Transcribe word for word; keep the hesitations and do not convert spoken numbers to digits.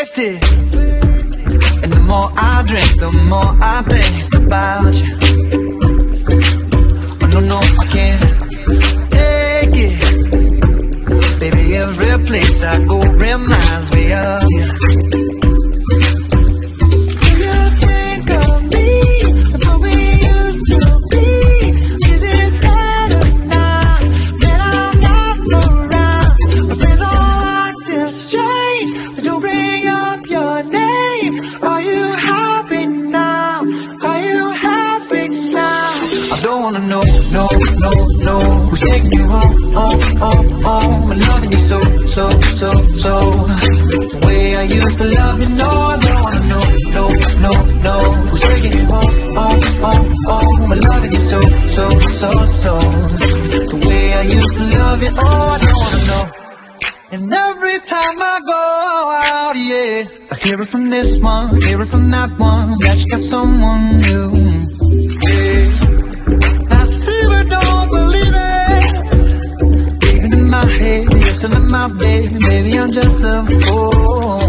wasted. And the more I drink, the more I think about you. Oh no, no, I can't take it. Baby, every place I go reminds me of you. Do you think of me the way we used to be? Is it better now that I'm not around? My friends all acting strange, they don't bring up your name. Are you happy now? Are you happy now? I don't wanna know, no, no, no, who's taking you home, home, home, home, and loving you so, so, so, so. The way I used to love you, no, I don't wanna know, no, no, no, who's taking you home, home, home, home, and loving you so, so, so, so. The way I used to love you, oh, I don't wanna know. And every time I go out, yeah, I hear it from this one, hear it from that one, that you got someone new, yeah. I see but don't believe it. Even in my head, you're still in my bed. Maybe I'm just a fool.